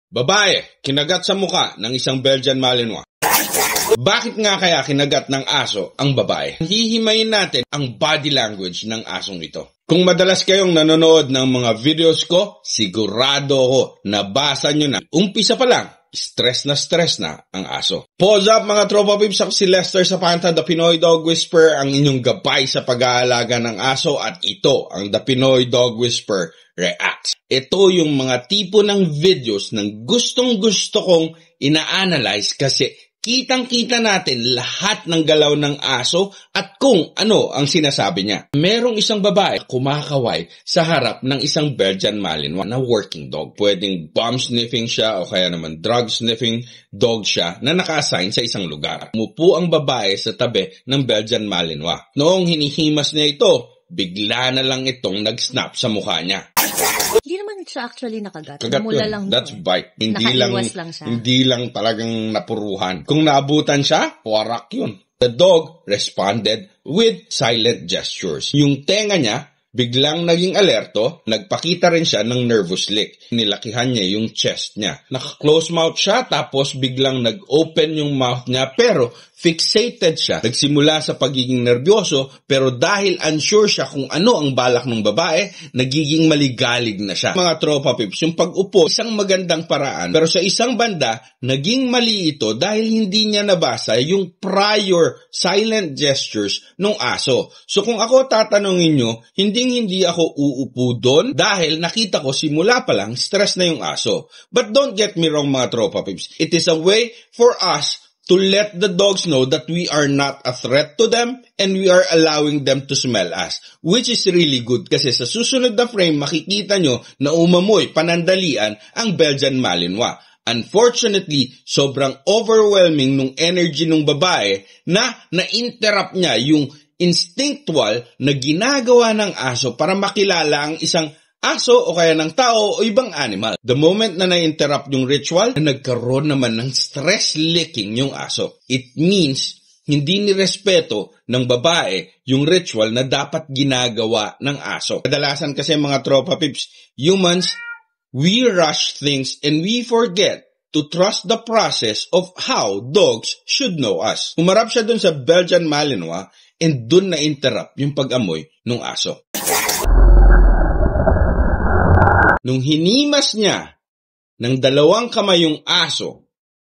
Babae, kinagat sa muka ng isang Belgian Malinois. Bakit nga kaya kinagat ng aso ang babae? Hihimayin natin ang body language ng asong ito. Kung madalas kayong nanonood ng mga videos ko, sigurado ko nabasa nyo na. Umpisa pa lang, stress na ang aso. Pause up mga tropa pips, ako si Lester Zapanta, The Pinoy Dog Whisperer, ang inyong gabay sa pag-aalaga ng aso, at ito ang The Pinoy Dog Whisperer Reacts. Ito yung mga tipo ng videos ng gustong-gusto kong ina-analyze kasi kitang-kita natin lahat ng galaw ng aso at kung ano ang sinasabi niya. Merong isang babae kumakaway sa harap ng isang Belgian Malinois na working dog. Pwedeng bomb-sniffing siya o kaya naman drug-sniffing dog siya na naka-assign sa isang lugar. Umupo ang babae sa tabi ng Belgian Malinois. Noong hinihimas niya ito, bigla na lang itong nag-snap sa mukha niya. Hindi naman siya actually nakagat. Kagat Namula yun. lang That's siya. bite. Hindi lang talagang napuruhan. Kung naabutan siya, warak yun. The dog responded with silent gestures. Yung tenga niya, biglang naging alerto, nagpakita rin siya ng nervous lick. Nilakihan niya yung chest niya. Naka-close mouth siya, tapos biglang nag-open yung mouth niya, pero fixated siya. Nagsimula sa pagiging nervyoso, pero dahil unsure siya kung ano ang balak ng babae, nagiging maligalig na siya. Mga tropa pips, yung pag-upo, isang magandang paraan. Pero sa isang banda, naging mali ito dahil hindi niya nabasa yung prior silent gestures ng aso. So kung ako tatanungin nyo, hindi ako uupo doon dahil nakita ko simula pa lang stress na yung aso. But don't get me wrong mga tropa pips, it is a way for us to let the dogs know that we are not a threat to them and we are allowing them to smell us. Which is really good kasi sa susunod na frame makikita nyo na umamoy panandalian ang Belgian Malinois. Unfortunately, sobrang overwhelming nung energy nung babae na na-interrupt niya yung instinctual na ginagawa ng aso para makilala ang isang aso o kaya ng tao o ibang animal. The moment na na-interrupt yung ritual, nagkaroon naman ng stress licking yung aso. It means hindi nirespeto ng babae yung ritual na dapat ginagawa ng aso. Kadalasan kasi mga tropa pips, humans, we rush things and we forget to trust the process of how dogs should know us. Umarap siya dun sa Belgian Malinois and dun na-interrupt yung pag-amoy ng aso. Nung hinimas niya ng dalawang kamay yung aso,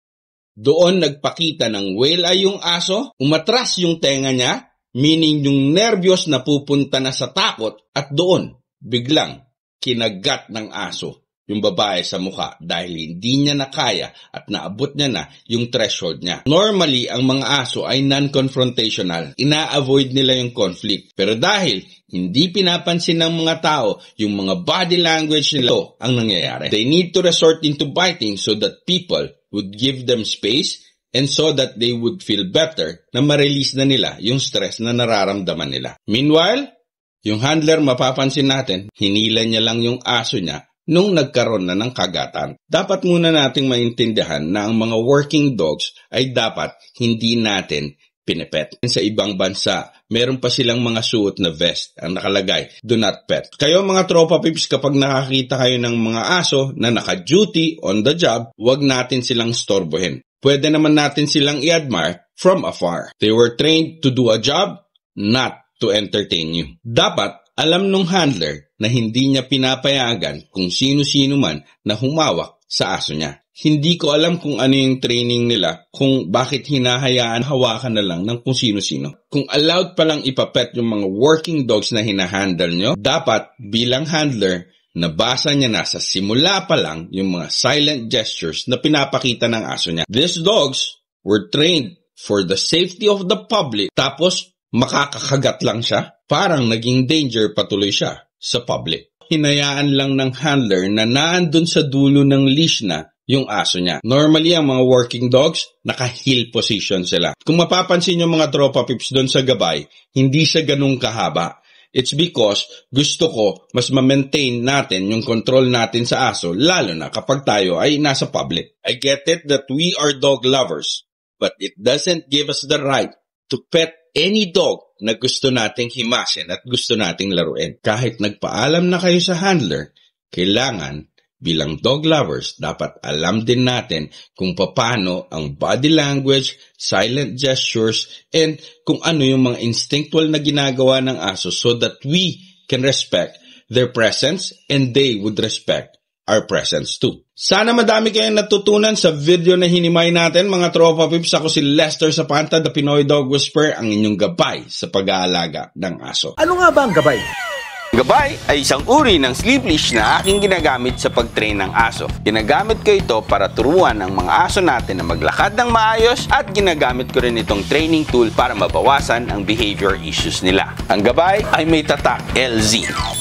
doon nagpakita ng whale eye yung aso, umatras yung tenga niya, meaning yung nervyos na pupunta na sa takot, at doon biglang kinagat ng aso yung babae sa mukha dahil hindi niya na kaya at naabot niya na yung threshold niya. Normally, ang mga aso ay non-confrontational. Ina-avoid nila yung conflict. Pero dahil hindi pinapansin ng mga tao yung mga body language nila, ang nangyayari. They need to resort into biting so that people would give them space and so that they would feel better na ma-release na nila yung stress na nararamdaman nila. Meanwhile, yung handler mapapansin natin, hinila niya lang yung aso niya nung nagkaroon na ng kagatan. Dapat muna nating maintindihan na ang mga working dogs ay dapat hindi natin pinipet. Sa ibang bansa, meron pa silang mga suot na vest ang nakalagay, do not pet. Kayo mga tropa pips, kapag nakakita kayo ng mga aso na naka-duty on the job, huwag natin silang storbohin. Pwede naman natin silang i-admire from afar. They were trained to do a job, not to entertain you. Dapat alam nung handler na hindi niya pinapayagan kung sino-sino man na humawak sa aso niya. Hindi ko alam kung ano yung training nila, kung bakit hinahayaan hawakan na lang ng kung sino-sino. Kung allowed palang ipapet yung mga working dogs na hinahandle nyo, dapat bilang handler, nabasa niya na sa simula pa lang yung mga silent gestures na pinapakita ng aso niya. These dogs were trained for the safety of the public, tapos makakakagat lang siya. Parang naging danger patuloy siya sa public. Hinayaan lang ng handler na naandun sa dulo ng leash na yung aso niya. Normally, ang mga working dogs, naka-heel position sila. Kung mapapansin yung mga tropa pips doon sa gabay, hindi siya ganun kahaba. It's because gusto ko mas ma-maintain natin yung control natin sa aso, lalo na kapag tayo ay nasa public. I get it that we are dog lovers, but it doesn't give us the right to pet any dog na gusto nating himasin at gusto nating laruin. Kahit nagpaalam na kayo sa handler, kailangan Bilang dog lovers, dapat alam din natin kung paano ang body language, silent gestures, and kung ano yung mga instinctual na ginagawa ng aso so that we can respect their presence and they would respect our presence too. Sana madami kayong natutunan sa video na hinimay natin, mga tropa pips. Ako si Lester Zapanta, the Pinoy Dog Whisperer, ang inyong gabay sa pag-aalaga ng aso. Ano nga ba ang gabay? Gabay ay isang uri ng sleep leash na aking ginagamit sa pag-train ng aso. Ginagamit ko ito para turuan ang mga aso natin na maglakad ng maayos at ginagamit ko rin itong training tool para mabawasan ang behavior issues nila. Ang gabay ay may tatak LZ.